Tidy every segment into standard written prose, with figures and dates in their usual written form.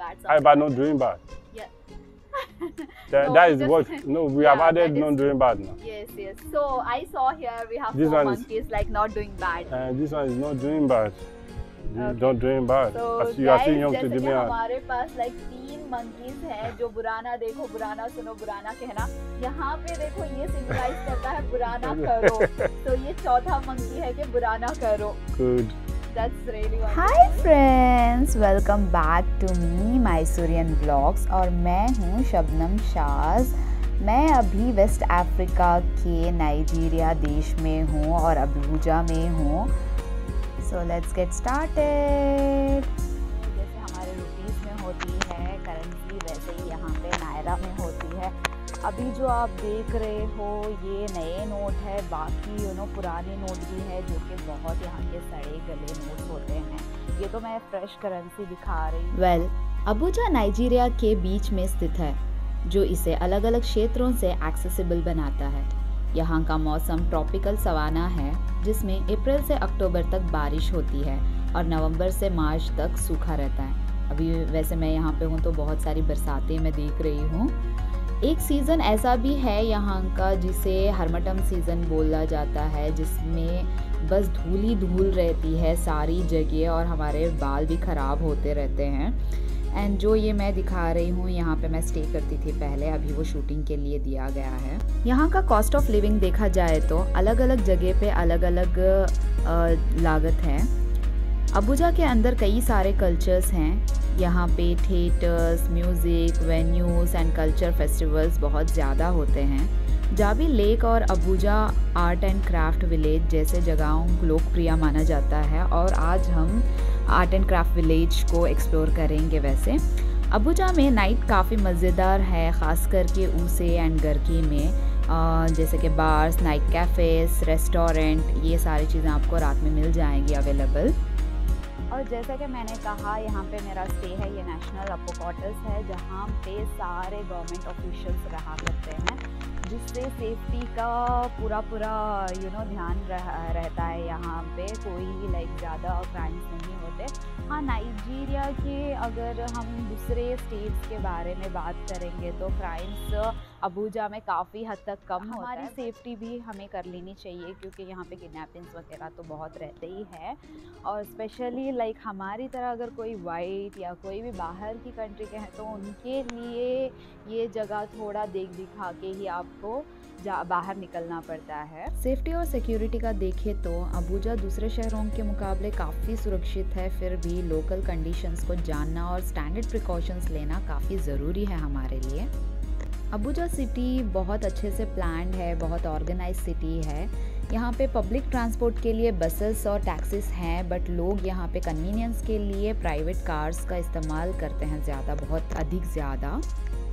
bad. How about not doing bad? Yeah. That, No, that is just- what. No, we Yeah, have added that is- not doing bad now. Yes, yes. So I saw here we have This 4 one is- monkeys like not doing bad. And this one is not doing bad. Okay. Not doing bad. So As you are guys, still young to जैसे do कि that. हमारे पास like 3 monkeys हैं जो बुराना देखो, बुराना सुनो, बुराना कहना. यहाँ पे देखो ये सिग्नलाइज करता है बुराना करो. तो ये चौथा मंकी है कि बुराना करो. Good. That's really wonderful. Hi friends, welcome back to me Mysurian blogs और मैं हूँ शबनम शाज। मैं अभी वेस्ट अफ्रीका के नाइजीरिया देश में हूँ और अबूजा में हूँ। So let's get started. जैसे हमारे रुपीस में होती है करेंसी, वैसे ही यहाँ पे नायरा में होती है। अभी जो आप देख रहे हो ये नए नोट है, बाकी पुराने नोट भी है जो कि बहुत यहाँ के सड़े गले नोट होते हैं। ये तो मैं फ्रेश करेंसी दिखा रही हूँ। वेल, अबूजा नाइजीरिया के बीच में स्थित है जो इसे अलग अलग क्षेत्रों से एक्सेसिबल बनाता है। यहाँ का मौसम ट्रॉपिकल सवाना है जिसमें अप्रैल से अक्टूबर तक बारिश होती है और नवंबर से मार्च तक सूखा रहता है। अभी वैसे मैं यहाँ पे हूँ तो बहुत सारी बरसातें मैं देख रही हूँ। एक सीज़न ऐसा भी है यहाँ का जिसे हरमटम सीज़न बोला जाता है, जिसमें बस धूल ही धूल रहती है सारी जगह और हमारे बाल भी ख़राब होते रहते हैं। एंड जो ये मैं दिखा रही हूँ यहाँ पे मैं स्टे करती थी पहले, अभी वो शूटिंग के लिए दिया गया है। यहाँ का कॉस्ट ऑफ लिविंग देखा जाए तो अलग अलग जगह पे अलग अलग लागत है। अबूजा के अंदर कई सारे कल्चर्स हैं। यहाँ पे theatres, music, venues and culture festivals बहुत ज़्यादा होते हैं। जाबी लेक और Abuja art and craft village जैसे जगहों को लोकप्रिय माना जाता है और आज हम आर्ट एंड क्राफ्ट विलेज को एक्सप्लोर करेंगे। वैसे अबूजा में नाइट काफ़ी मज़ेदार है, ख़ास करके ऊसे एंड गर्की में, जैसे कि बार्स, नाइट कैफ़ेज़, रेस्टोरेंट, ये सारी चीज़ें आपको रात में मिल जाएंगी अवेलेबल। और जैसा कि मैंने कहा यहाँ पे मेरा स्टे है, ये नेशनल अप्पो क्वार्टर्स है जहाँ पे सारे गवर्नमेंट ऑफिशियल्स रहा करते हैं, जिससे सेफ्टी का पूरा ध्यान रहता है। यहाँ पे कोई ज़्यादा क्राइम्स नहीं होते। हाँ, नाइजीरिया के अगर हम दूसरे स्टेट्स के बारे में बात करेंगे तो क्राइम्स अबूजा में काफ़ी हद तक कम होता है। हमारी सेफ्टी भी हमें कर लेनी चाहिए क्योंकि यहाँ पे किडनैपिंग्स वगैरह तो बहुत रहते ही है। और स्पेशली हमारी तरह अगर कोई वाइट या कोई भी बाहर की कंट्री के हैं तो उनके लिए ये जगह थोड़ा देख दिखा के ही आपको बाहर निकलना पड़ता है। सेफ्टी और सिक्योरिटी का देखें तो अबूजा दूसरे शहरों के मुकाबले काफ़ी सुरक्षित है, फिर भी लोकल कंडीशंस को जानना और स्टैंडर्ड प्रिकॉशंस लेना काफ़ी ज़रूरी है हमारे लिए। अबूजा सिटी बहुत अच्छे से प्लान्ड है, बहुत ऑर्गेनाइज सिटी है। यहाँ पे पब्लिक ट्रांसपोर्ट के लिए बसेस और टैक्सीज हैं, बट लोग यहाँ पे कन्वीनियंस के लिए प्राइवेट कार्स का इस्तेमाल करते हैं ज़्यादा, बहुत अधिक ज़्यादा।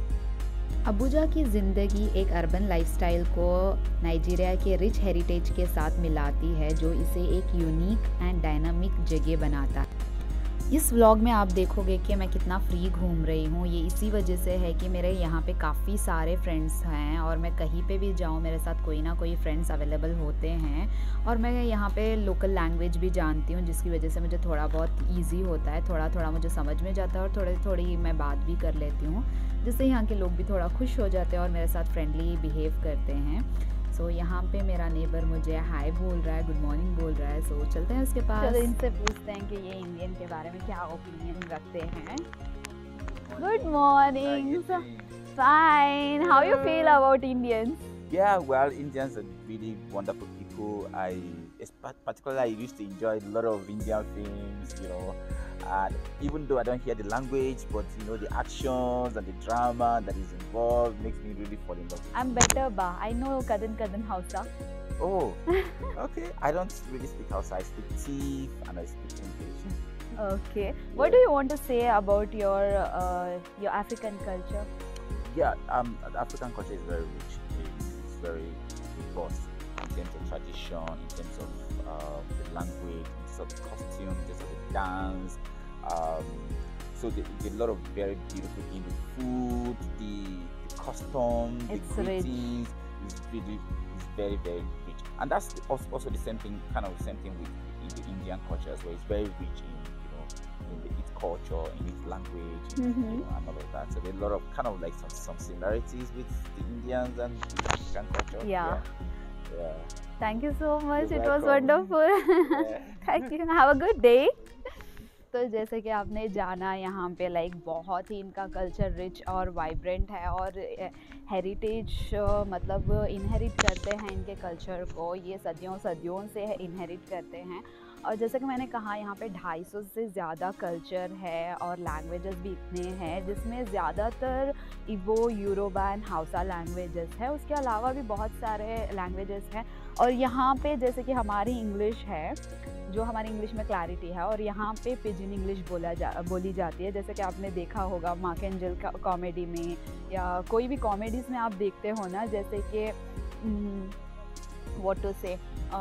अबूजा की ज़िंदगी एक अर्बन लाइफस्टाइल को नाइजीरिया के रिच हेरिटेज के साथ मिलाती है जो इसे एक यूनिक एंड डायनामिक जगह बनाता है। इस व्लॉग में आप देखोगे कि मैं कितना फ्री घूम रही हूँ। ये इसी वजह से है कि मेरे यहाँ पे काफ़ी सारे फ्रेंड्स हैं और मैं कहीं पे भी जाऊँ मेरे साथ कोई ना कोई फ्रेंड्स अवेलेबल होते हैं और मैं यहाँ पे लोकल लैंग्वेज भी जानती हूँ, जिसकी वजह से मुझे थोड़ा बहुत ईजी होता है, थोड़ा थोड़ा मुझे समझ में जाता है और थोड़ी मैं बात भी कर लेती हूँ, जिससे यहाँ के लोग भी थोड़ा खुश हो जाते हैं और मेरे साथ फ्रेंडली बिहेव करते हैं। सो यहाँ पे मेरा नेबर मुझे हाय बोल रहा है, गुड मॉर्निंग बोल रहा है। सो चलते हैं उसके पास। चलो इनसे पूछते हैं कि ये इंडियन के बारे में क्या ओपिनियन रखते हैं। Good morning. Fine. How you feel about Indians? Yeah, well, Indians are really wonderful people. Particularly I used to enjoy a lot of Indian films, even though I don't hear the language, but the actions and the drama that is involved makes me really fall in love. I'm better ba. I know Kadan Hausa. Oh, okay. I don't really speak Hausa. I speak Tiv and I speak English. Okay. What do you want to say about your African culture? Yeah, the African culture is very rich. It's very robust in terms of tradition, in terms of the language, in terms of the costume, in terms of the dance. So there's a lot of very beautiful things. The food, the custom, the greetings is very, very rich. And that's also the same thing, kind of the same thing with the Indian culture as well. It's very rich in in its culture, in its language, you know, and all of that. So there are a lot of kind of like some similarities with the Indians and the African culture. Yeah. Yeah. Thank you so much. You're It was welcome. wonderful. Yeah. Thank you. Have a good day. तो जैसे कि आपने जाना यहाँ पे like बहुत ही इनका culture rich और वाइब्रेंट है और हेरिटेज मतलब इनहेरिट करते हैं इनके कल्चर को, ये सदियों सदियों से इनहेरिट करते हैं। और जैसे कि मैंने कहा यहाँ पे 250 से ज़्यादा कल्चर है और लैंग्वेजेस भी इतने हैं, जिसमें ज़्यादातर इवो, यूरोबा एंड हाउसा लैंग्वेजेस है। उसके अलावा भी बहुत सारे लैंग्वेजेस हैं। और यहाँ पे जैसे कि हमारी इंग्लिश है, जो हमारी इंग्लिश में क्लैरिटी है, और यहाँ पे पिजन इंग्लिश बोली जाती है। जैसे कि आपने देखा होगा मार्क एंजल का कॉमेडी में या कोई भी कॉमेडीज़ में आप देखते हो ना, जैसे कि व्हाट टू से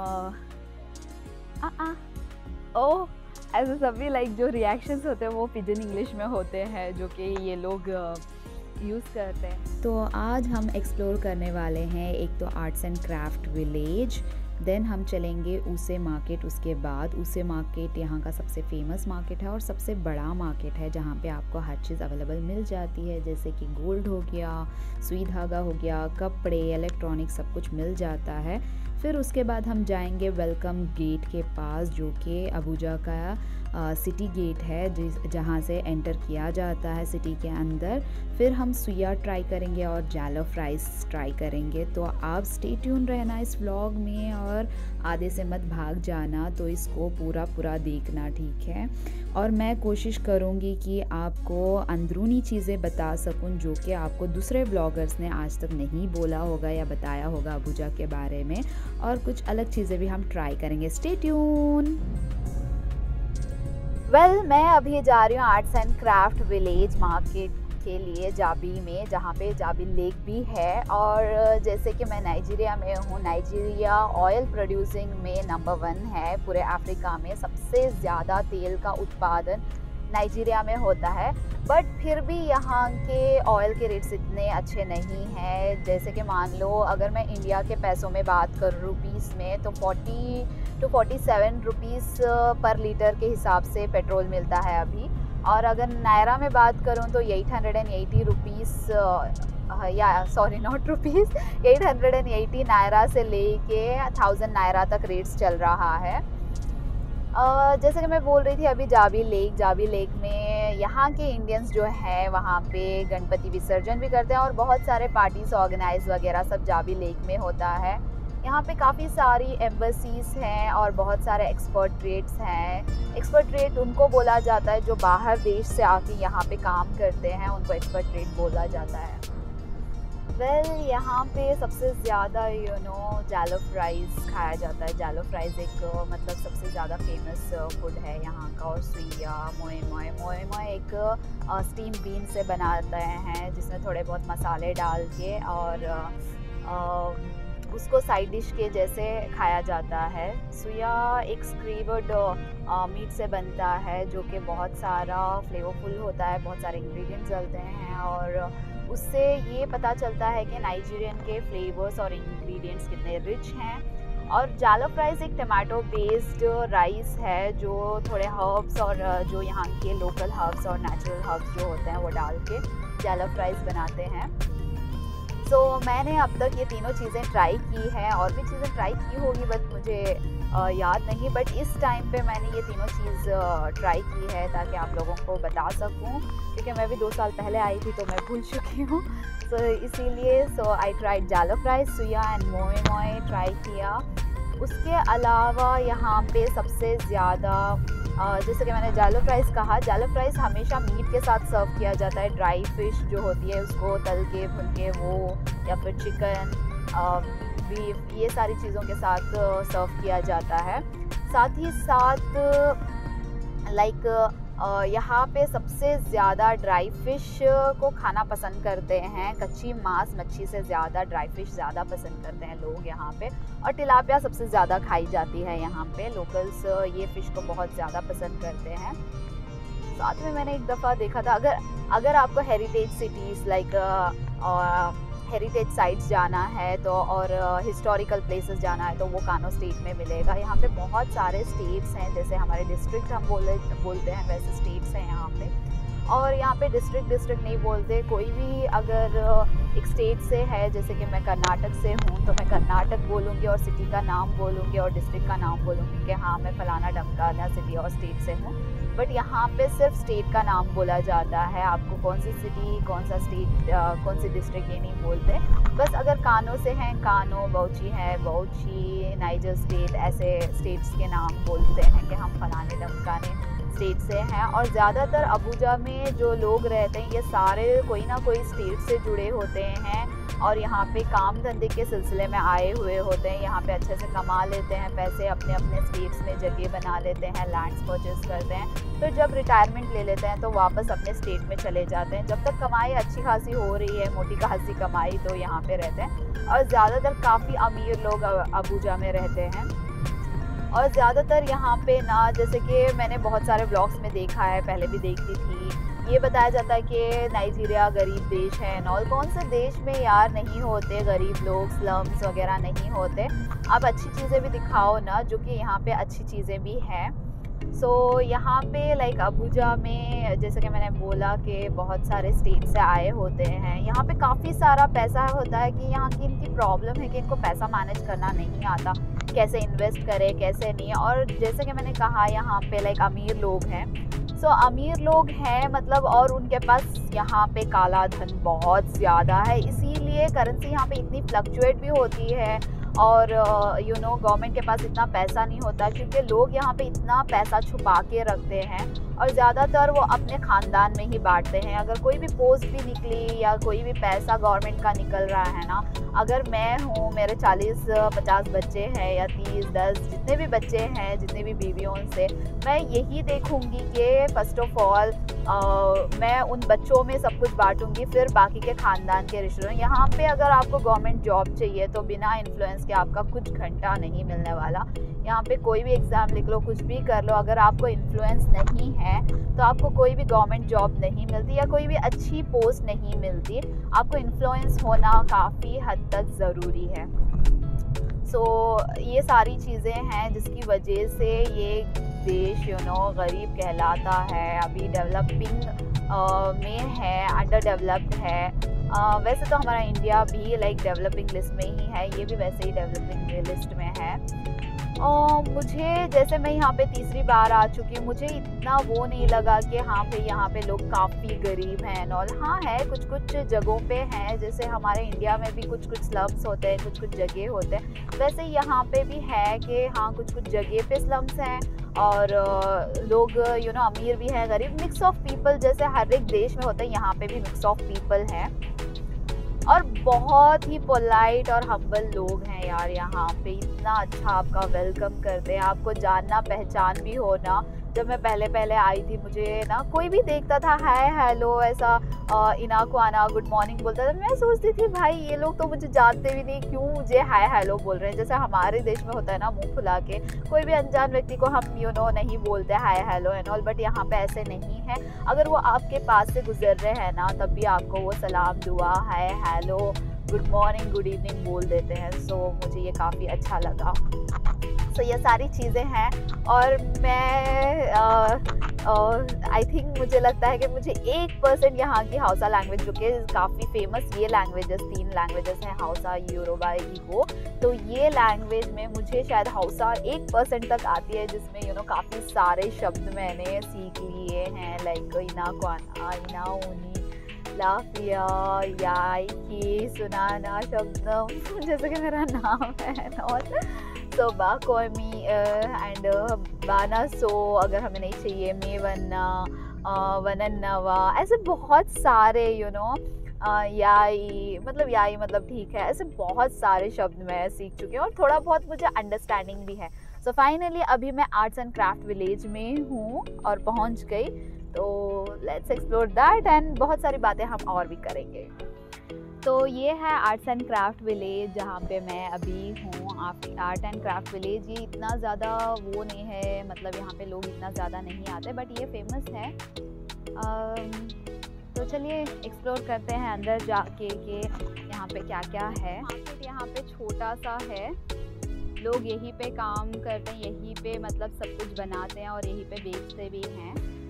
ओ ऐसे सभी लाइक जो रिएक्शंस होते हैं वो पिजन इंग्लिश में होते हैं, जो कि ये लोग यूज़ करते हैं। तो आज हम एक्सप्लोर करने वाले हैं एक तो arts and craft village, then हम चलेंगे ऊसे मार्केट। उसके बाद ऊसे मार्केट यहाँ का सबसे फेमस मार्केट है और सबसे बड़ा मार्केट है, जहाँ पे आपको हर चीज़ अवेलेबल मिल जाती है, जैसे कि गोल्ड हो गया, सुई धागा हो गया, कपड़े, इलेक्ट्रॉनिक, सब कुछ मिल जाता है। फिर उसके बाद हम जाएंगे वेलकम गेट के पास, जो कि अबूजा का सिटी गेट है, जहाँ से एंटर किया जाता है सिटी के अंदर। फिर हम सुइया ट्राई करेंगे और जॉलोफ राइस ट्राई करेंगे। तो आप स्टे ट्यून रहना इस व्लॉग में और आधे से मत भाग जाना, तो इसको पूरा देखना, ठीक है। और मैं कोशिश करूँगी कि आपको अंदरूनी चीज़ें बता सकूँ जो कि आपको दूसरे व्लॉगर्स ने आज तक नहीं बोला होगा या बताया होगा अबूजा के बारे में, और कुछ अलग चीज़ें भी हम ट्राई करेंगे। Stay tune. मैं अभी जा रही हूँ arts and craft village market के लिए जाबी में, जहाँ पे जाबी लेक भी है। और जैसे कि मैं नाइजीरिया में हूँ, नाइजीरिया ऑयल प्रोड्यूसिंग में नंबर 1 है पूरे अफ्रीका में। सबसे ज़्यादा तेल का उत्पादन नाइजीरिया में होता है, बट फिर भी यहाँ के ऑयल के रेट्स इतने अच्छे नहीं हैं। जैसे कि मान लो अगर मैं इंडिया के पैसों में बात करूँ रुपीस में, तो 40 to 47 रुपीस पर लीटर के हिसाब से पेट्रोल मिलता है अभी। और अगर नायरा में बात करूँ तो 880 रुपीस या सॉरी नॉट रुपीस, 880 नायरा से लेके 1000 नायरा तक रेट्स चल रहा है। जैसे कि मैं बोल रही थी अभी जाबी लेक में यहाँ के इंडियंस जो है वहाँ पे गणपति विसर्जन भी करते हैं और बहुत सारे पार्टीज ऑर्गेनाइज वगैरह सब जाबी लेक में होता है। यहाँ पे काफ़ी सारी एम्बेसीज हैं और बहुत सारे एक्सपर्ट्रेट्स हैं। एक्सपर्ट्रेट उनको बोला जाता है जो बाहर देश से आके यहाँ पे काम करते हैं, उनको एक्सपर्ट्रेट बोला जाता है। यहाँ पे सबसे ज़्यादा जॉलोफ राइस खाया जाता है। जॉलोफ राइस एक मतलब सबसे ज़्यादा फेमस फूड है यहाँ का। और सुइया, मोए एक स्टीम बीन से बनाते हैं, जिसमें थोड़े बहुत मसाले डाल के और उसको साइड डिश के जैसे खाया जाता है। सुइया एक स्क्रीवर्ड मीट से बनता है, जो कि बहुत सारा फ्लेवरफुल होता है, बहुत सारे इंग्रेडिएंट्स डलते हैं और उससे ये पता चलता है कि नाइजीरियन के फ्लेवर्स और इंग्रेडिएंट्स कितने रिच हैं। और जॉलोफ राइस एक टमाटो बेस्ड राइस है, जो थोड़े हर्ब्स और जो यहाँ के लोकल हर्ब्स और नेचुरल हर्ब्स जो होते हैं वो डाल के जॉलोफ राइस बनाते हैं। तो मैंने अब तक ये तीनों चीज़ें ट्राई की हैं, और भी चीज़ें ट्राई की होगी बट मुझे याद नहीं, बट इस टाइम पे मैंने ये तीनों चीज़ ट्राई की है ताकि आप लोगों को बता सकूं, क्योंकि मैं भी 2 साल पहले आई थी तो मैं भूल चुकी हूँ। सो इसीलिए I tried jollof rice, suya and moi try किया। उसके अलावा यहाँ पे सबसे ज़्यादा जैसे कि मैंने जॉलोफ राइस कहा, जॉलोफ राइस हमेशा मीट के साथ सर्व किया जाता है। ड्राई फिश जो होती है उसको तल के भुन के वो, या फिर चिकन, बीफ, ये सारी चीज़ों के साथ सर्व किया जाता है। साथ ही साथ यहाँ पे सबसे ज़्यादा ड्राई फिश को खाना पसंद करते हैं। कच्ची मांस मच्छी से ज़्यादा ड्राई फिश ज़्यादा पसंद करते हैं लोग यहाँ पे। और तिलापिया सबसे ज़्यादा खाई जाती है यहाँ पे। लोकल्स ये फ़िश को बहुत ज़्यादा पसंद करते हैं। साथ में मैंने एक दफ़ा देखा था, अगर आपको heritage cities like heritage sites जाना है तो और हिस्टोरिकल प्लेसेस जाना है तो वो कानो स्टेट में मिलेगा। यहाँ पे बहुत सारे स्टेट्स हैं, जैसे हमारे डिस्ट्रिक्ट हम बोलते हैं वैसे स्टेट्स हैं यहाँ पे। और यहाँ पे डिस्ट्रिक्ट नहीं बोलते, कोई भी अगर एक स्टेट से है, जैसे कि मैं कर्नाटक से हूँ तो मैं कर्नाटक बोलूँगी और सिटी का नाम बोलूँगी और डिस्ट्रिक्ट का नाम बोलूँगी कि हाँ मैं फलाना ढमकाना सिटी और स्टेट से हूँ। बट यहाँ पे सिर्फ स्टेट का नाम बोला जाता है, आपको कौन सी सिटी, कौन सा स्टेट, कौन सी डिस्ट्रिक्ट ये नहीं बोलते। बस अगर कानो से हैं, कानो, बाउची है, बाउची, नाइजर स्टेट, ऐसे स्टेट्स के नाम बोलते हैं कि हम फलाने ढमकाने स्टेट से हैं। और ज़्यादातर अबुजा में जो लोग रहते हैं ये सारे कोई ना कोई स्टेट से जुड़े होते हैं और यहाँ पे काम धंधे के सिलसिले में आए हुए होते हैं। यहाँ पे अच्छे से कमा लेते हैं पैसे, अपने अपने स्टेट्स में जगह बना लेते हैं, लैंड्स परचेज करते हैं, फिर जब रिटायरमेंट ले लेते हैं तो वापस अपने स्टेट में चले जाते हैं। जब तक कमाई अच्छी खासी हो रही है, मोटी खासी कमाई, तो यहाँ पे रहते हैं। और ज़्यादातर काफ़ी अमीर लोग अबुजा में रहते हैं। और ज़्यादातर यहाँ पे ना, जैसे कि मैंने बहुत सारे व्लॉग्स में देखा है, पहले भी देखती थी, ये बताया जाता है कि नाइजीरिया गरीब देश है। और कौन से देश में यार नहीं होते गरीब लोग, स्लम्स वगैरह नहीं होते। आप अच्छी चीज़ें भी दिखाओ ना, जो कि यहाँ पे अच्छी चीज़ें भी हैं। सो यहाँ पे लाइक अबुजा में जैसे कि मैंने बोला कि बहुत सारे स्टेट से आए होते हैं। यहाँ पे काफ़ी सारा पैसा होता है कि यहाँ की इनकी प्रॉब्लम है कि इनको पैसा मैनेज करना नहीं आता, कैसे इन्वेस्ट करें कैसे नहीं। और जैसे कि मैंने कहा यहाँ पे लाइक अमीर लोग हैं, सो अमीर लोग हैं मतलब, और उनके पास यहाँ पे काला धन बहुत ज़्यादा है, इसीलिए करेंसी यहाँ पे इतनी फ्लक्चुएट भी होती है। और गवर्नमेंट के पास इतना पैसा नहीं होता क्योंकि लोग यहाँ पे इतना पैसा छुपा के रखते हैं और ज़्यादातर वो अपने ख़ानदान में ही बांटते हैं। अगर कोई भी पोस्ट भी निकली या कोई भी पैसा गवर्नमेंट का निकल रहा है ना, अगर मैं हूँ, मेरे 40-50 बच्चे हैं या 30-10 जितने भी बच्चे हैं, जितने भी बीवियों से, मैं यही देखूँगी कि फ़र्स्ट ऑफ ऑल मैं उन बच्चों में सब कुछ बांटूंगी, फिर बाकी के ख़ानदान के रिश्तों। यहाँ पे अगर आपको गवर्नमेंट जॉब चाहिए तो बिना इन्फ्लुएंस के आपका कुछ घंटा नहीं मिलने वाला। यहाँ पे कोई भी एग्ज़ाम लिख लो, कुछ भी कर लो, अगर आपको इन्फ्लुएंस नहीं है तो आपको कोई भी गवर्नमेंट जॉब नहीं मिलती या कोई भी अच्छी पोस्ट नहीं मिलती। आपको इन्फ्लुएंस होना काफ़ी हद तक ज़रूरी है। सो ये सारी चीज़ें हैं जिसकी वजह से ये देश गरीब कहलाता है, अभी डेवलपिंग में है, अंडर डेवलप्ड है। वैसे तो हमारा इंडिया भी लाइक डेवलपिंग लिस्ट में ही है, ये भी वैसे ही डेवलपिंग लिस्ट में है। मुझे जैसे मैं यहाँ पे तीसरी बार आ चुकी हूँ, मुझे इतना वो नहीं लगा कि हाँ भाई यहाँ पे लोग काफ़ी गरीब हैं और हाँ है कुछ जगहों पे हैं, जैसे हमारे इंडिया में भी कुछ स्लम्स होते हैं, कुछ जगह होते हैं, वैसे यहाँ पे भी है कि हाँ कुछ जगह पे स्लम्स हैं और लोग अमीर भी हैं, गरीब, मिक्स ऑफ पीपल, जैसे हर एक देश में होता है, यहाँ पे भी मिक्स ऑफ पीपल हैं। और बहुत ही पोलाइट और हम्बल लोग हैं यार, यहाँ पे इतना अच्छा आपका वेलकम करते हैं, आपको जानना पहचान भी होना। जब मैं पहले आई थी, मुझे ना कोई भी देखता था हाय हेलो ऐसा इना को आना गुड मॉर्निंग बोलता था, मैं सोचती थी भाई ये लोग तो मुझे जानते भी नहीं, क्यों मुझे हाय हेलो बोल रहे हैं। जैसे हमारे देश में होता है ना, मुंह खुला के कोई भी अनजान व्यक्ति को हम नहीं बोलते hi hello and all, but यहाँ पे ऐसे नहीं है। अगर वो आपके पास से गुजर रहे हैं ना, तब भी आपको वो सलाम दुआ hi hello good morning good evening बोल देते हैं। सो मुझे ये काफ़ी अच्छा लगा। सो ये सारी चीज़ें हैं और मैं आई थिंक मुझे लगता है कि मुझे 1% यहाँ की हाउसा लैंग्वेज, जो कि काफ़ी फेमस ये लैंग्वेजेस 3 लैंग्वेजेस हैं, हाउसा, योरुबा, इग्बो, तो ये लैंग्वेज में मुझे शायद हाउसा 1% तक आती है, जिसमें काफ़ी सारे शब्द मैंने सीख लिए हैं, लाइक इना क्वाना, इना ऊनी, लाफिया, याई की, सुनाना, शब्दम जैसे कि मेरा नाम है, और सो बाकोमी एंड बाना सो अगर हमें नहीं चाहिए, मे वन्ना, वनन्नवा, ऐसे बहुत सारे याई मतलब ठीक है, ऐसे बहुत सारे शब्द मैं सीख चुकी हूँ और थोड़ा बहुत मुझे अंडरस्टैंडिंग भी है। सो फाइनली अभी मैं आर्ट्स एंड क्राफ्ट विलेज में हूँ और पहुँच गई, तो लेट्स एक्सप्लोर दैट एंड बहुत सारी बातें हम और भी करेंगे। तो ये है आर्ट्स एंड क्राफ्ट विलेज जहाँ पे मैं अभी हूँ। आर्ट एंड क्राफ्ट विलेज ये इतना ज़्यादा वो नहीं है, मतलब यहाँ पे लोग इतना ज़्यादा नहीं आते, बट ये फेमस है। तो चलिए एक्सप्लोर करते हैं अंदर जाके कि यहाँ पे क्या क्या है। मार्केट यहाँ पे छोटा सा है, लोग यहीं पे काम करते हैं, यहीं पे मतलब सब कुछ बनाते हैं और यहीं पे बेचते भी हैं।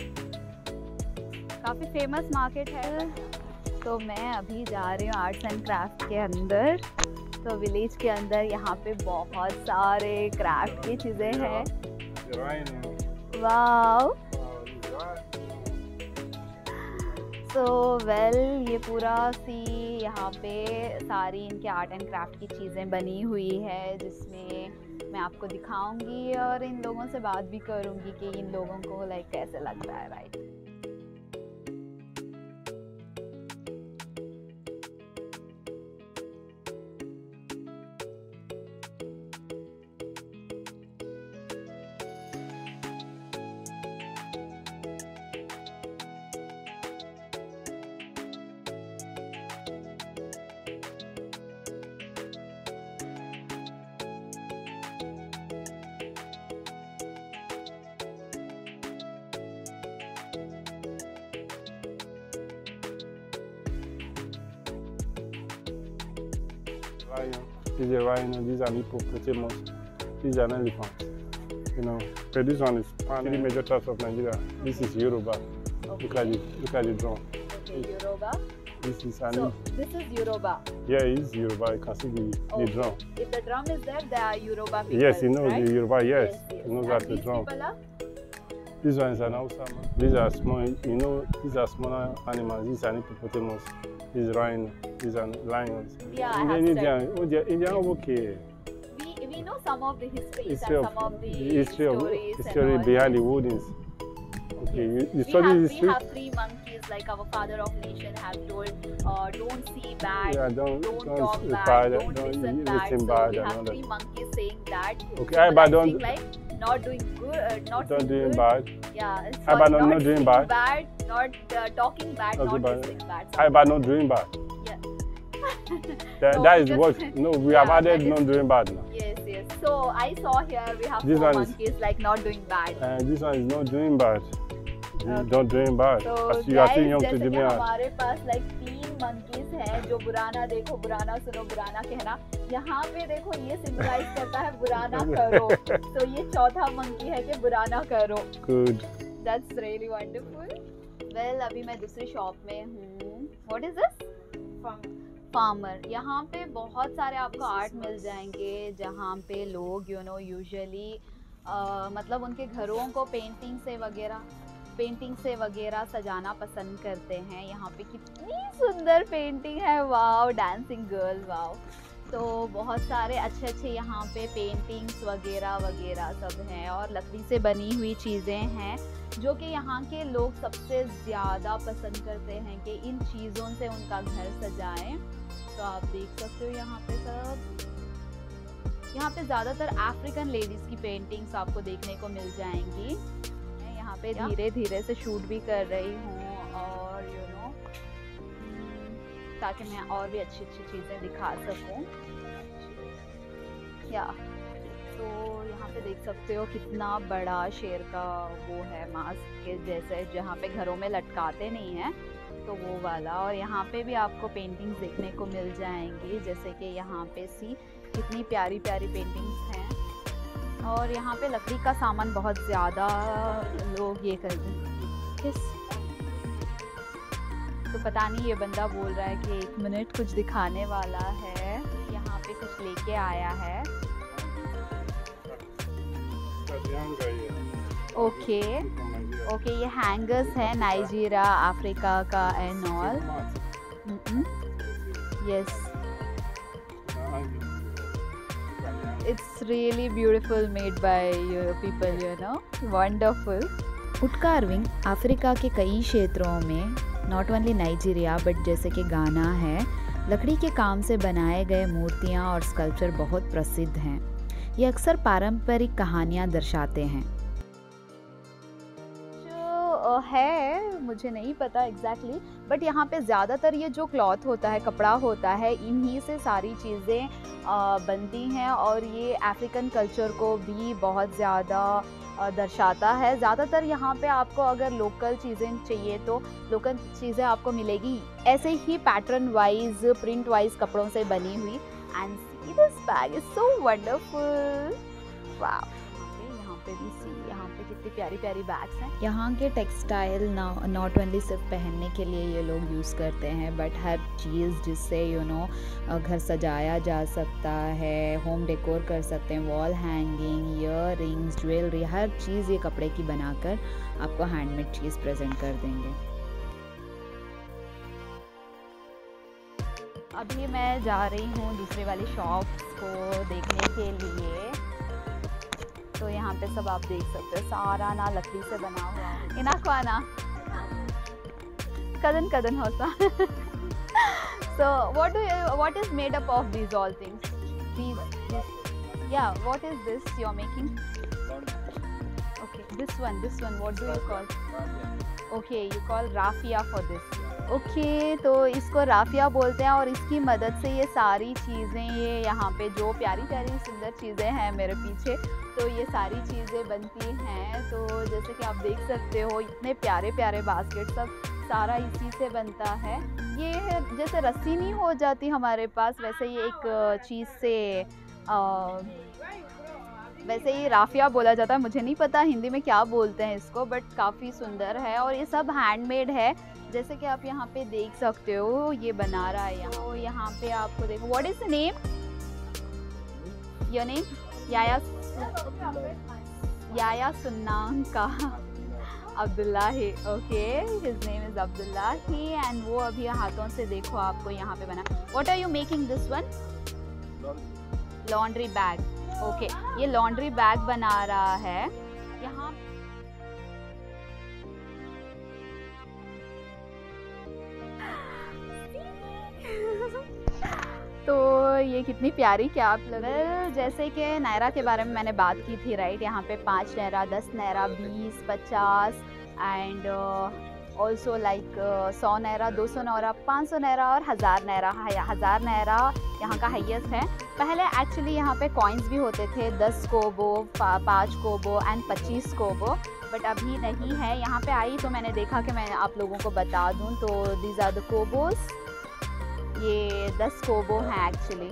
काफ़ी फेमस मार्केट है। तो मैं अभी जा रही हूँ आर्ट्स एंड क्राफ्ट के अंदर। तो विलेज के अंदर यहाँ पे बहुत सारे क्राफ्ट की चीज़ें हैं। वाओ, सो वेल, ये पूरा सी यहाँ पे सारी इनके आर्ट एंड क्राफ्ट की चीज़ें बनी हुई है, जिसमें मैं आपको दिखाऊंगी और इन लोगों से बात भी करूंगी कि इन लोगों को लाइक कैसे लगता है, right. Lion. These are rhino, these are hippopotamus, these are elephants. You know, but this one is three major types of Nigeria. This is Yoruba. Okay. Look at the drum. Okay, Yoruba. This is So this is Yoruba. yeah, it's Yoruba. You can see the drum. If the drum is there, they are Yoruba people. Yes, you know right? the Yoruba. Yes, Yes. you know And that the these drum. people are? This one is an Hausa. These are small. You know, these are smaller animals. These are hippopotamus. These rhino. These are lions. Yeah, I have studied. Indian, okay. We know some of the histories History and of some of the history of stories history and all. behind the woodings. Okay, you We study have history. three monkeys, like our father of nation have told, don't see bad, Yeah, don't talk see bad, don't listen bad. listen So bad we and all have that. three monkeys saying that. Okay, I but symbolizing, don't like not doing good, not don't saying doing good. bad. Yeah, I but sorry, not doing saying bad. not talking bad, Not not bad. listening bad. I but not doing bad. Yeah. That, No, that is just- what no we have Yeah, added that is- not doing bad now. Yes, yes. So I saw here we have This four one is- monkeys like not doing bad. And this one is not doing bad. Okay. Not doing bad. So As you are too guys, young to जैसे do कि bad. हमारे पास like 3 monkeys हैं जो बुराना देखो बुराना सुनो बुराना कहना, यहाँ पे देखो ये सिंबलाइज करता है बुराना करो। तो ये चौथा मंकी है कि बुराना करो। Good. That's really wonderful. Well, अभी मैं दूसरी शॉप में हूँ। What is this? फार्मर। यहाँ पे बहुत सारे आपको आर्ट मिल जाएंगे जहाँ पे लोग यूजुअली मतलब उनके घरों को पेंटिंग से वगैरह सजाना पसंद करते हैं। यहाँ पे कितनी सुंदर पेंटिंग है, वाओ, डांसिंग गर्ल, वाओ। तो बहुत सारे अच्छे यहाँ पे पेंटिंग्स वगैरह सब हैं और लकड़ी से बनी हुई चीज़ें हैं जो कि यहाँ के लोग सबसे ज़्यादा पसंद करते हैं कि इन चीज़ों से उनका घर सजाएं। तो आप देख सकते हो यहाँ पे यहाँ पे ज़्यादातर अफ्रीकन लेडीज़ की पेंटिंग्स आपको देखने को मिल जाएंगी। मैं यहाँ पे धीरे धीरे से शूट भी कर रही हूँ और ताकि मैं और भी अच्छी चीज़ें दिखा सकूँ। या तो यहाँ पे देख सकते हो कितना बड़ा शेर का वो है मास्क के जैसे, जहाँ पे घरों में लटकाते नहीं हैं तो वो वाला। और यहाँ पे भी आपको पेंटिंग्स देखने को मिल जाएंगी, जैसे कि यहाँ पे कितनी प्यारी प्यारी पेंटिंग्स हैं। और यहाँ पे लकड़ी का सामान बहुत ज़्यादा लोग ये करते हैं। तो पता नहीं ये बंदा बोल रहा है कि 1 मिनट कुछ दिखाने वाला है, यहाँ पे कुछ लेके आया है। ओके, ये हैंगर्स है नाइजीरिया अफ्रीका का and all. Yes, it's really beautiful, made by your people, wonderful. Wood carving Africa के कई क्षेत्रों में, नॉट ओनली नाइजीरिया बट जैसे कि गाना है, लकड़ी के काम से बनाए गए मूर्तियाँ और स्कल्पचर बहुत प्रसिद्ध हैं। ये अक्सर पारंपरिक कहानियाँ दर्शाते हैं। जो है मुझे नहीं पता एग्जैक्टली, बट यहाँ पे ज़्यादातर ये जो क्लॉथ होता है, कपड़ा होता है, इन्हीं से सारी चीज़ें बनती हैं और ये अफ्रीकन कल्चर को भी बहुत ज़्यादा दर्शाता है। ज़्यादातर यहाँ पे आपको अगर लोकल चीज़ें चाहिए तो लोकल चीज़ें आपको मिलेगी ऐसे ही पैटर्न वाइज, प्रिंट वाइज कपड़ों से बनी हुई। And see this bag is so wonderful, wow. यहाँ पे भी सी, यहाँ पे कितनी प्यारी प्यारी बैग्स हैं। यहाँ के टेक्सटाइल नॉट ओनली सिर्फ पहनने के लिए ये लोग यूज़ करते हैं, बट हर चीज़ जिससे घर सजाया जा सकता है, होम डेकोर कर सकते हैं, wall hanging, earrings, jewellery, हर चीज़ ये कपड़े की बनाकर आपको हैंडमेड चीज़ प्रेजेंट कर देंगे। अभी मैं जा रही हूँ दूसरे वाली शॉप को देखने के लिए। तो यहाँ पे सब आप देख सकते हो, सारा ना लकड़ी से बना हुआ है। इनाक्वाना कदन कदन होता। So what is made up of these all things? Yeah, what is this you're making? Okay, this one, what do you call? Okay, you call raffia for this. ओके, तो इसको राफिया बोलते हैं और इसकी मदद से ये सारी चीज़ें, ये यहाँ पे जो प्यारी प्यारी सुंदर चीज़ें हैं मेरे पीछे, तो ये सारी चीज़ें बनती हैं। तो जैसे कि आप देख सकते हो इतने प्यारे प्यारे बास्केट, सब सारा इसी से बनता है। ये जैसे रस्सी नहीं हो जाती हमारे पास, वैसे ये एक चीज़ से वैसे ये राफिया बोला जाता है। मुझे नहीं पता हिंदी में क्या बोलते हैं इसको, बट काफ़ी सुंदर है और ये सब हैंडमेड है। जैसे कि आप यहाँ पे देख सकते हो, ये बना रहा है यहाँ। यहाँ पे आपको देखो, what is the name? Your name? Yaya Sunnanka Abdullah है। Okay, his name is Abdullah ही, एंड वो अभी हाथों से देखो आपको यहाँ पे बना। What are you making this one? Laundry bag. Okay, ये लॉन्ड्री बैग बना रहा है यहाँ। तो ये कितनी प्यारी कैप लगा। जैसे कि नायरा के बारे में मैंने बात की थी, राइट? यहाँ पे 5 naira, 10 naira, 20, 50 and also like 100 naira, 200 naira, 500 naira और 1000 नायरा। 1000 नायरा यहाँ का हाईएस्ट है। पहले एक्चुअली यहाँ पे कॉइन्स भी होते थे, 10 कोबो, 5 कोबो एंड 25 कोबो, बट अभी नहीं है। यहाँ पे आई तो मैंने देखा कि मैं आप लोगों को बता दूँ। तो दीज आर द कोबोस, ये 10 कोबो हैं एक्चुअली।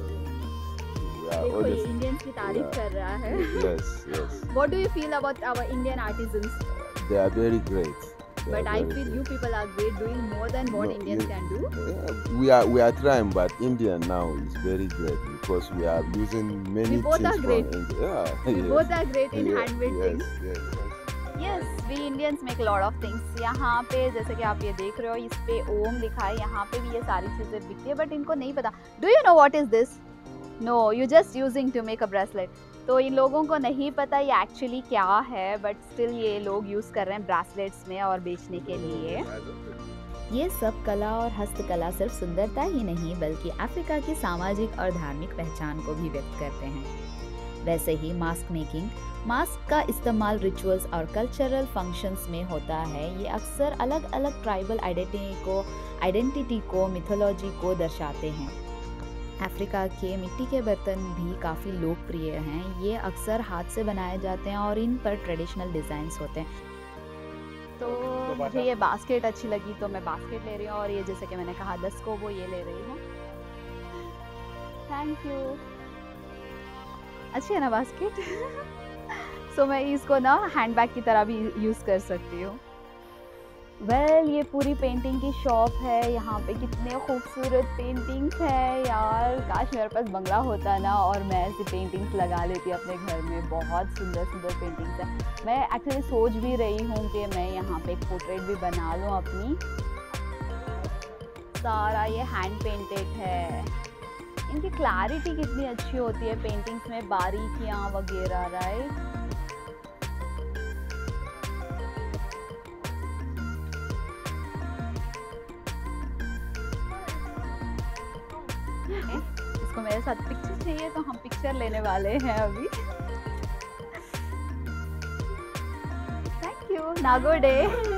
देखो ये इंडियंस की तारीफ कर रहा है। Yes. What do you feel about our Indian artisans? They are very great. But I feel you people are great, doing more than what Indians can do. Yeah, we are trying, but India now is very great because we are using many We both things are great. from India. Yeah, We yes. both are great in handmade things. Yes. Yes, we Indians make a lot of things. यहाँ पे जैसे कि आप ये देख रहे हो, इस पे ओम लिखा है। यहाँ पे भी ये सारी चीज़ें बिकती है, बट इनको नहीं पता। Do you know what is this? No, you just using to make a bracelet. तो इन लोगों को नहीं पता ये एक्चुअली क्या है, बट स्टिल ये लोग यूज़ कर रहे हैं ब्रेसलेट्स में और बेचने के लिए। ये सब कला और हस्तकला सिर्फ सुंदरता ही नहीं, बल्कि अफ्रीका की सामाजिक और धार्मिक पहचान को भी व्यक्त करते हैं। वैसे ही मास्क मेकिंग, मास्क का इस्तेमाल रिचुअल्स और कल्चरल फंक्शंस में होता है। ये अक्सर अलग अलग ट्राइबल आइडेंटिटी को, मिथोलॉजी को दर्शाते हैं। अफ्रीका के मिट्टी के बर्तन भी काफ़ी लोकप्रिय हैं। ये अक्सर हाथ से बनाए जाते हैं और इन पर ट्रेडिशनल डिज़ाइंस होते हैं। तो मुझे ये बास्केट अच्छी लगी तो मैं बास्केट ले रही हूँ, और ये जैसे कि मैंने कहा 10 को वो ये ले रही हूँ। Thank you. अच्छी है ना बास्केट? सो मैं इसको ना हैंडबैग की तरह भी यूज़ कर सकती हूँ। वेल, ये पूरी पेंटिंग की शॉप है। यहाँ पे कितने खूबसूरत पेंटिंग्स हैं यार। काश मेरे पास बंगला होता ना और मैं ऐसी पेंटिंग्स लगा लेती अपने घर में। बहुत सुंदर सुंदर पेंटिंग्स हैं। मैं एक्चुअली सोच भी रही हूँ कि मैं यहाँ पे एक पोर्ट्रेट भी बना लूँ अपनी। सारा ये हैंड पेंटेड है। इनकी क्लैरिटी कितनी अच्छी होती है पेंटिंग्स में, बारीकियाँ वगैरह, राइट? इसको मेरे साथ पिक्चर चाहिए तो हम पिक्चर लेने वाले हैं अभी। Thank you. नागोडे।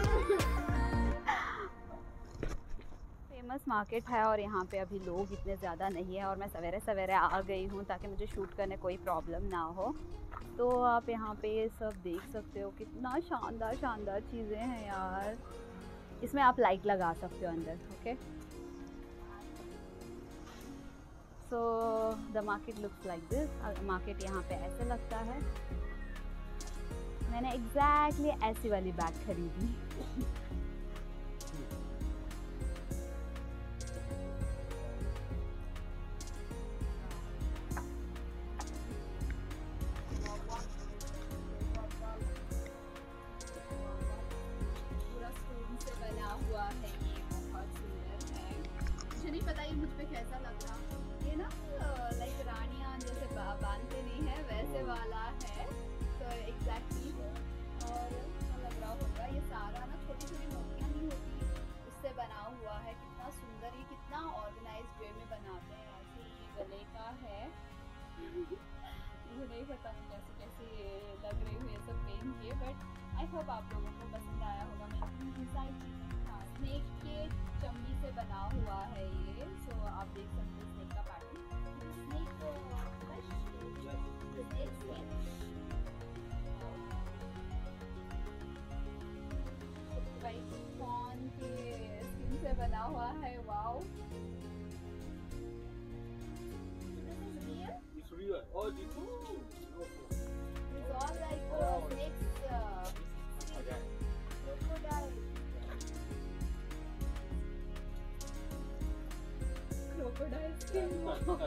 फेमस मार्केट है और यहाँ पे अभी लोग इतने ज़्यादा नहीं है, और मैं सवेरे सवेरे आ गई हूँ ताकि मुझे शूट करने कोई प्रॉब्लम ना हो। तो आप यहाँ पे ये सब देख सकते हो, कितना शानदार शानदार चीज़ें हैं यार। इसमें आप लाइट लगा सकते हो अंदर। Okay, so the market looks like this. Market यहाँ पे ऐसे लगता है। मैंने एग्जैक्टली ऐसी वाली बैग खरीदी। पूरा स्टोन से बना हुआ है, ये बहुत सुंदर है। मुझे नहीं पता ये मुझ पे कैसा लग रहा। ये ना लाइक रानियां जैसे बांधते नहीं है वैसे वाला है, तो एग्जैक्टली। और अच्छा लग रहा होगा। ये सारा ना छोटी छोटी मोतियां नहीं होती, उससे बना हुआ है। कितना सुंदर, ये कितना ऑर्गेनाइज्ड वे में बनाते हैं। ऐसे ये गले का है। मुझे नहीं पता कैसे कैसे लग रही हूँ ये सब पहन के, बट आई होप आप लोगों को पसंद आया होगा। मैं डिजाइन स्नेक के चमड़ी से बना हुआ है ये। सो आप देख सकते हो स्नेक का पैटर्न। स्नेक कॉर्न के स्किन से बना हुआ है। Wow, It's real. Oh, it's it's all like snakes, crocodile skin.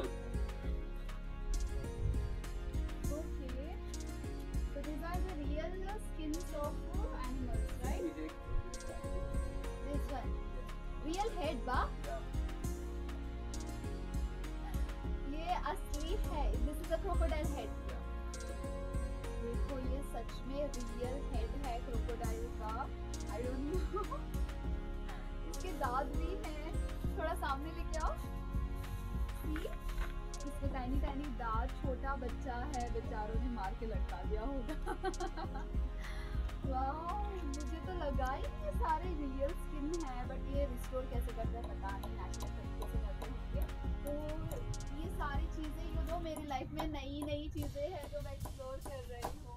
Okay, so these are the real skins of animals, right? This one, real head, ba? ये असली है। This is a crocodile head. देखो ये सच में real head है crocodile का। I don't know. इसके दांत भी हैं। थोड़ा सामने लेके आओ। See? इसके टाइनी टाइनी दांत। छोटा बच्चा है, बेचारों ने मार के लटका दिया होगा। वाओ, मुझे तो लगा ही ये सारे रियल स्किन है, बट ये रिस्टोर कैसे करते हैं पता नहीं, नेचुरल तरीके से करते होंगे। तो ये सारी चीज़ें मेरी लाइफ में नई नई चीज़ें हैं जो मैं एक्सप्लोर कर रही हूँ।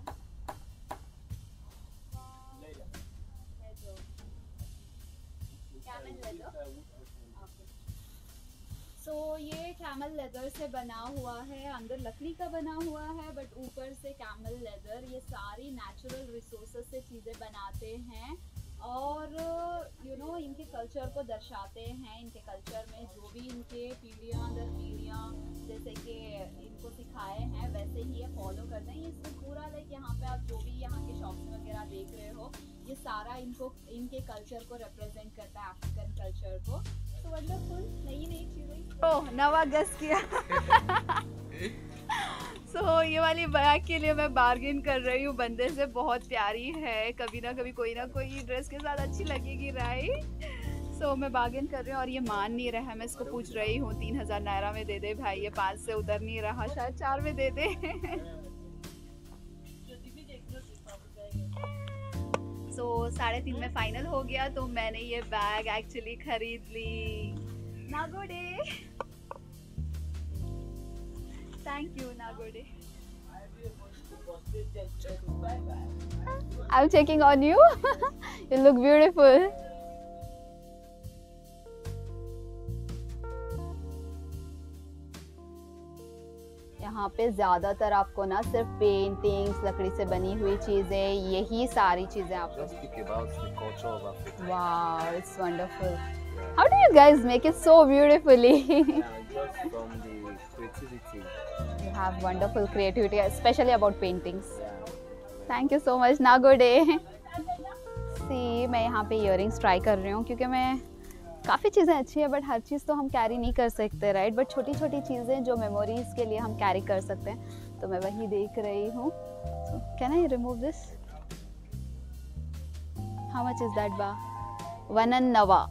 Camel leather. सो ये कैमल लेदर से बना हुआ है, अंदर लकड़ी का बना हुआ है, बट ऊपर से कैमल लेदर। ये सारी नेचुरल रिसोर्सेज से चीज़ें बनाते हैं और यू नो इनके कल्चर को दर्शाते हैं। इनके कल्चर में जो भी इनके पीढ़ियाँ दर पीढ़ियाँ जैसे कि इनको सिखाए हैं वैसे ही ये फॉलो करते हैं। इसमें पूरा लाइक यहाँ पे आप जो भी यहाँ के शॉप्स वगैरह देख रहे हो, ये सारा इनको इनके कल्चर को रिप्रेजेंट करता है, अफ्रीकन कल्चर को। तो वंडरफुल, नई नई चीज़ें। ओह, नवा गेस किया। सो ये वाली बैग के लिए मैं बार्गेन कर रही हूँ बंदे से। बहुत प्यारी है, कभी ना कभी कोई ना कोई ड्रेस के साथ अच्छी लगेगी, राइट? सो मैं बार्गेन कर रही हूँ और ये मान नहीं रहा है। मैं इसको पूछ रही हूँ 3000 नायरा में दे दे भाई, ये 5 से उतर नहीं रहा, शायद 4 में दे दे। सो 3.5 में फाइनल हो गया, तो मैंने ये बैग एक्चुअली खरीद ली। नागोडे, थैंक यू नागोडे। I'm checking on you. You look beautiful. यहाँ पे ज़्यादातर आपको ना सिर्फ पेंटिंग्स, लकड़ी से बनी हुई चीज़ें, यही सारी चीज़ें आपको। Just speak about the culture of Africa. Wow, it's wonderful. How do you guys make it so beautifully? Just from the creativity. You have wonderful creativity, especially about paintings. Yeah. Thank you so much. Nagode. See, मैं यहाँ पे earrings try कर रही हूँ क्योंकि मैं काफ़ी चीज़ें अच्छी है, बट हर चीज़ तो हम कैरी नहीं कर सकते, राइट? बट छोटी छोटी चीज़ें जो मेमोरीज के लिए हम कैरी कर सकते हैं, तो मैं वही देख रही हूँ। Can I remove this? How much is that बा? 1 नवा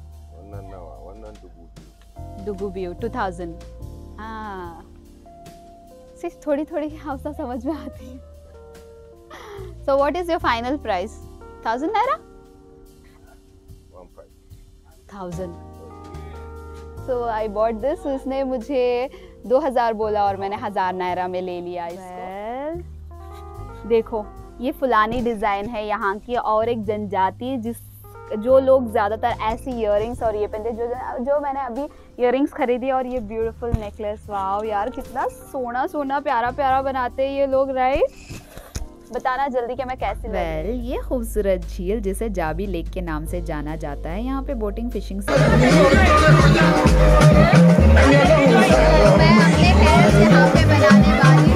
दुगुबियो 2000। हाँ, सिर्फ थोड़ी थोड़ी हाउसा समझ में आती है। So what is your final price? 1000 naira? 1000। So I bought this. उसने मुझे 2000 बोला और मैंने 1000 नायरा में ले लिया इसको। देखो ये फुलानी डिज़ाइन है यहाँ की और एक जनजाति जो लोग ज़्यादातर ऐसी इयररिंग्स और ये पहनते जो मैंने अभी इयररिंग्स खरीदी और ये ब्यूटीफुल नेकलेस। वाओ यार कितना सोना सोना प्यारा प्यारा बनाते हैं ये लोग, राइट? बताना जल्दी कि मैं कैसी वेल ये खूबसूरत झील जिसे जाबी लेक के नाम से जाना जाता है, यहाँ पे बोटिंग फिशिंग से मैं अपने हेयर्स यहाँ पे बनाने वाली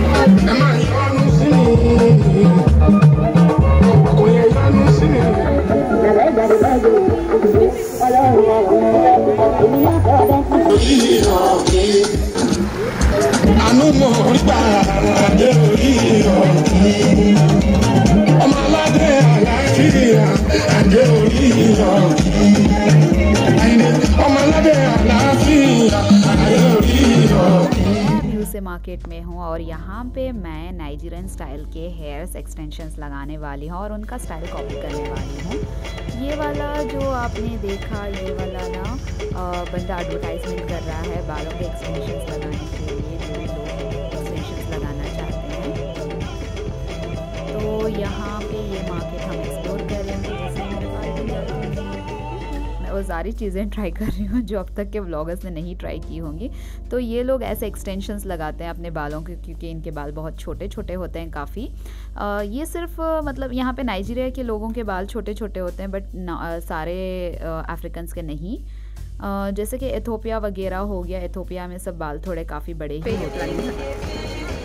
से मार्केट में हूँ और यहाँ पे मैं नाइजीरियन स्टाइल के हेयर्स एक्सटेंशंस लगाने वाली हूँ और उनका स्टाइल कॉपी करने वाली हूँ। ये वाला जो आपने देखा ये वाला ना बंदा एडवर्टाइजमेंट कर रहा है बालों के एक्सटेंशंस लगाने के लिए, जो भी लोग एक्सटेंशंस लगाना चाहते हैं। तो यहाँ पे ये मार्केट हम एक्सप्लोर करेंगे। जैसे मेरे मैं वो सारी चीज़ें ट्राई कर रही हूँ जो अब तक के व्लॉगर्स ने नहीं ट्राई की होंगी। तो ये लोग ऐसे एक्सटेंशंस लगाते हैं अपने बालों के, क्योंकि इनके बाल बहुत छोटे छोटे होते हैं काफ़ी। ये सिर्फ मतलब यहाँ पे नाइजीरिया के लोगों के बाल छोटे छोटे होते हैं, बट सारे अफ्रीकन्स के नहीं। जैसे कि इथोपिया वगैरह हो गया, इथोपिया में सब बाल थोड़े काफ़ी बड़े ही होते हैं।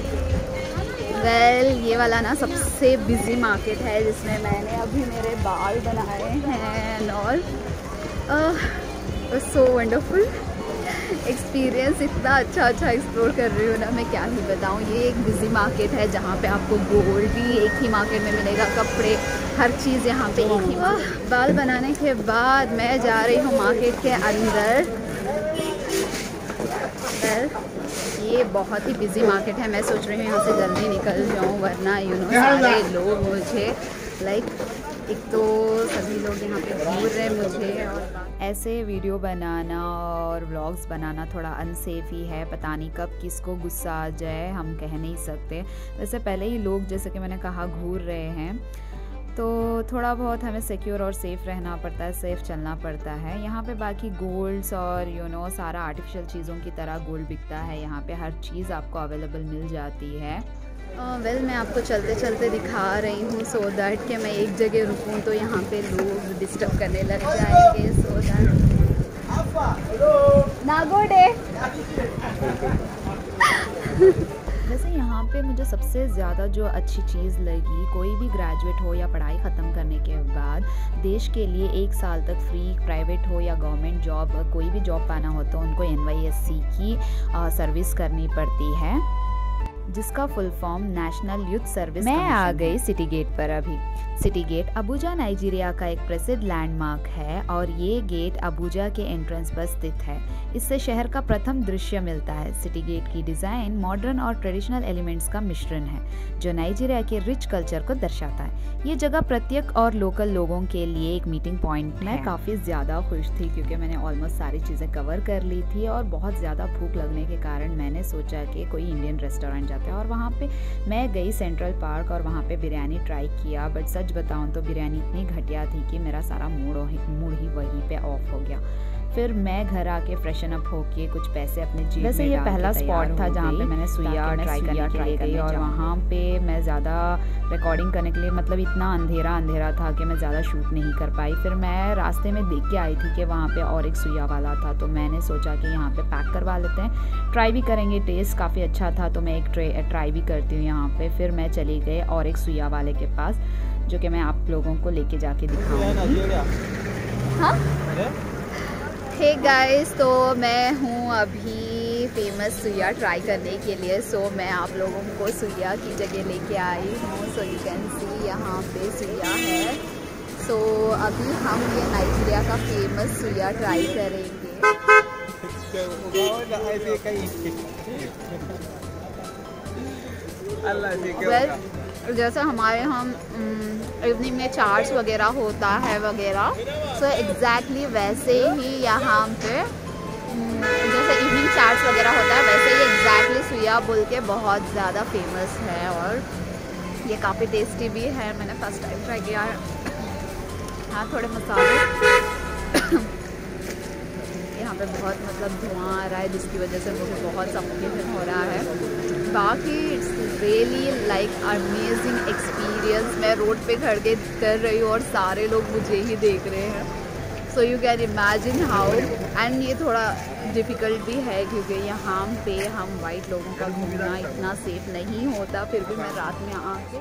वेल ये वाला ना सबसे बिजी मार्केट है जिसमें मैंने अभी मेरे बाल बनाए हैं and all. So wonderful experience, इतना अच्छा एक्सप्लोर कर रही हूँ ना, मैं क्या ही बताऊँ। ये एक बिजी मार्केट है जहाँ पे आपको गोल्ड भी एक ही मार्केट में मिलेगा, कपड़े हर चीज़ यहाँ पे एक ही। बाल बनाने के बाद मैं जा रही हूँ मार्केट के अंदर। ये बहुत ही बिजी मार्केट है, मैं सोच रही हूँ यहाँ से जल्दी निकल जाऊँ वरना सारे लोग मुझे एक तो सभी लोग यहाँ पे घूर रहे हैं मुझे। और ऐसे वीडियो बनाना और व्लॉग्स बनाना थोड़ा अनसेफ ही है, पता नहीं कब किसको गुस्सा आ जाए, हम कह नहीं सकते। वैसे पहले ही लोग जैसे कि मैंने कहा घूर रहे हैं, तो थोड़ा बहुत हमें सिक्योर और सेफ़ रहना पड़ता है, सेफ़ चलना पड़ता है। यहाँ पे बाकी गोल्ड्स और सारा आर्टिफिशियल चीज़ों की तरह गोल्ड बिकता है, यहाँ पे हर चीज़ आपको अवेलेबल मिल जाती है। वेल मैं आपको चलते चलते दिखा रही हूँ सो दैट कि मैं एक जगह रुकूँ तो यहाँ पे लोग डिस्टर्ब करने लग जाएंगे। सो दैट नागोडे। वैसे यहाँ पे मुझे सबसे ज़्यादा जो अच्छी चीज़ लगी, कोई भी ग्रेजुएट हो या पढ़ाई ख़त्म करने के बाद देश के लिए 1 साल तक फ्री, प्राइवेट हो या गवर्नमेंट जॉब, कोई भी जॉब पाना हो तो उनको NYSC की सर्विस करनी पड़ती है, जिसका full form national youth service. मैं आ गई सिटी गेट पर। अभी सिटी गेट अबुजा नाइजीरिया का एक प्रसिद्ध लैंडमार्क है और ये गेट अबुजा के एंट्रेंस पर स्थित है। इससे शहर का प्रथम दृश्य मिलता है। सिटी गेट की डिज़ाइन मॉडर्न और ट्रेडिशनल एलिमेंट्स का मिश्रण है जो नाइजीरिया के रिच कल्चर को दर्शाता है। ये जगह प्रत्येक और लोकल लोगों के लिए एक मीटिंग पॉइंट है। मैं काफ़ी ज़्यादा खुश थी क्योंकि मैंने ऑलमोस्ट सारी चीज़ें कवर कर ली थी और बहुत ज़्यादा भूख लगने के कारण मैंने सोचा कि कोई इंडियन रेस्टोरेंट जाते हैं और वहाँ पे मैं गई सेंट्रल पार्क और वहाँ पे बिरयानी ट्राई किया। बट सच बताऊँ तो बिरयानी इतनी घटिया थी कि मेरा सारा मूड ही वहीं पे ऑफ हो गया। फिर मैं घर आके फ्रेशन अप होके कुछ पैसे अपने जेब में। वैसे ये पहला स्पॉट था जहाँ पे मैंने सुइया ट्राई करने के लिए गई और वहाँ पे मैं ज़्यादा रिकॉर्डिंग करने के लिए, मतलब इतना अंधेरा था कि मैं ज़्यादा शूट नहीं कर पाई। फिर मैं रास्ते में देख के आई थी कि वहाँ पे और एक सुइया वाला था, तो मैंने सोचा कि यहाँ पे पैक करवा लेते हैं, ट्राई भी करेंगे। टेस्ट काफ़ी अच्छा था तो मैं एक ट्राई भी करती हूँ यहाँ पे। फिर मैं चली गई और एक सुइया वाले के पास, जो कि मैं आप लोगों को लेके जाके दिखाऊंगी। हाँ हे गाइस, तो मैं हूँ अभी फेमस सुइया ट्राई करने के लिए। सो मैं आप लोगों को सुइया की जगह लेके आई हूँ। सो यू कैन सी यहाँ पे सुइया है। सो अभी हम ये नाइजीरिया का फेमस सुइया ट्राई करेंगे। जैसे हमारे यहाँ इवनिंग में चार्ट्स वगैरह होता है वगैरह, सो एग्जैक्टली वैसे ही यहाँ पे जैसे इवनिंग चार्ट्स वगैरह होता है वैसे ही एग्जैक्टली सुइया बोल के बहुत ज़्यादा फेमस है। और ये काफ़ी टेस्टी भी है, मैंने फर्स्ट टाइम ट्राई किया है। हाँ थोड़े मसाले यहाँ पे बहुत मतलब धुआं आ रहा है जिसकी वजह से मुझे बहुत सफोकेशन हो रहा है। बाकी it's really like amazing experience. मैं रोड पे खड़ के कर रही हूँ और सारे लोग मुझे ही देख रहे हैं, so you can imagine how. And ये थोड़ा डिफ़िकल्ट भी है क्योंकि यहाँ पे हम वाइट लोगों का घूमना इतना सेफ नहीं होता, फिर भी मैं रात में आके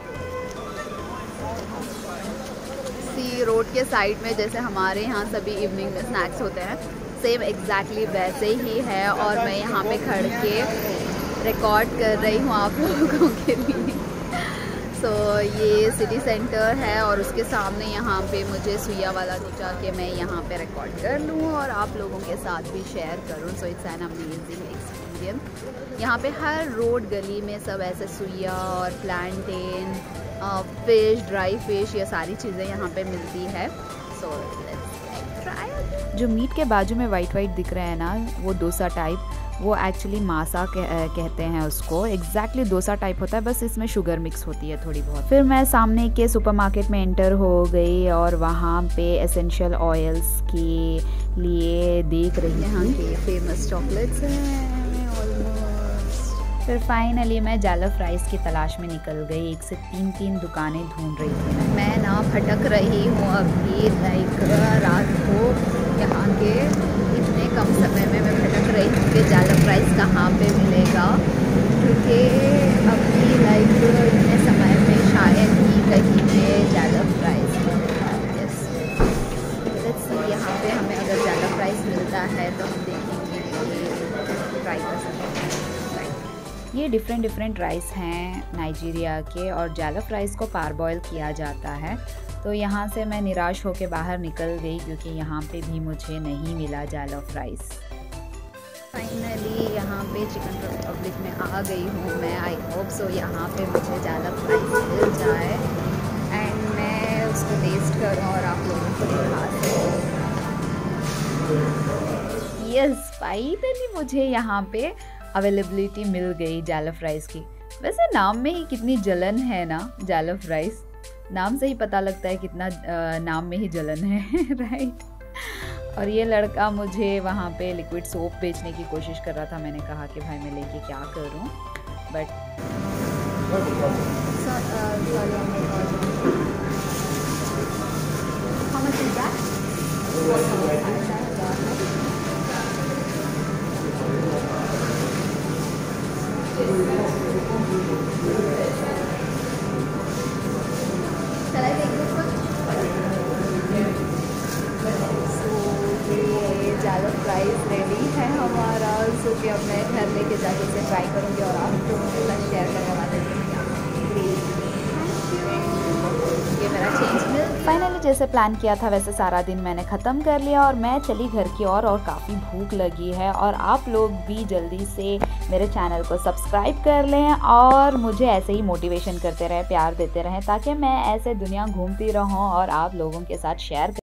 सी रोड के साइड में जैसे हमारे यहाँ सभी इवनिंग में स्नैक्स होते हैं, सेम एग्जैक्टली वैसे ही है। और मैं यहाँ पे खड़ के रिकॉर्ड कर रही हूँ आप लोगों के लिए। सो ये सिटी सेंटर है और उसके सामने यहाँ पे मुझे सुइया वाला सोचा कि मैं यहाँ पे रिकॉर्ड कर लूँ और आप लोगों के साथ भी शेयर करूँ। So it's an amazing experience. यहाँ पे हर रोड गली में सब ऐसे सुइया और प्लांटेन, फिश, ड्राई फिश, ये सारी चीज़ें यहाँ पे मिलती है। So let's try. जो मीट के बाजू में वाइट वाइट दिख रहा है ना, वो डोसा टाइप, वो एक्चुअली मासा कहते हैं उसको। एग्जैक्टली डोसा टाइप होता है, बस इसमें शुगर मिक्स होती है थोड़ी बहुत। फिर मैं सामने के सुपरमार्केट में एंटर हो गई और वहाँ पे एसेंशियल ऑयल्स के लिए देख रही यहाँ के फेमस चॉकलेट्स हैं ऑलमोस्ट। फिर फाइनली मैं जालफ राइस की तलाश में निकल गई। 1 से 3 दुकानें ढूंढ रही थी। मैं ना भटक रही हूँ अभी लाइक रात को यहाँ के इतने कम समय में मैं भटक रही हूँ कि जालफ राइस कहाँ पे मिलेगा, क्योंकि अभी लाइक इतने समय में शायद ही कहीं पे जालफ राइस मिलेगा। यस, लेट्स सी यहाँ पे हमें अगर जालफ राइस मिलता है तो हम देखेंगे कि ट्राई कर सकते हैं। ये डिफरेंट राइस हैं नाइजीरिया के और जालफ राइस को पारबॉयल किया जाता है। तो यहाँ से मैं निराश होकर बाहर निकल गई क्योंकि यहाँ पे भी मुझे नहीं मिला जालफ राइस। फाइनली यहाँ पे चिकन रिपब्लिक में आ गई हूँ मैं। आई होप सो यहाँ पे मुझे जालफ राइस मिल जाए एंड मैं उसको टेस्ट करूँ और आप लोगों को दिखा सकूँ। यस, फाइनली मुझे यहाँ पे अवेलेबिलिटी मिल गई जालफ राइस की। वैसे नाम में ही कितनी जलन है ना, जालफ राइस नाम से ही पता लगता है कितना नाम में ही जलन है राइट। और ये लड़का मुझे वहाँ पे लिक्विड सोप बेचने की कोशिश कर रहा था। मैंने कहा कि भाई मैं लेके क्या करूँ, बट जालफ राइस रेडी है हमारा। सो कि अब मैं घर लेके जाके इसे ट्राई करूँगी और आप लोगों के साथ शेयर करने वाले हैं। ये मेरा चेंज मिल। फाइनली जैसे प्लान किया था वैसे सारा दिन मैंने ख़त्म कर लिया और मैं चली घर की और काफ़ी भूख लगी है। और आप लोग भी जल्दी से मेरे चैनल को सब्सक्राइब कर लें और मुझे ऐसे ही मोटिवेशन करते रहें, प्यार देते रहें, ताकि मैं ऐसे दुनिया घूमती रहूं और आप लोगों के साथ शेयर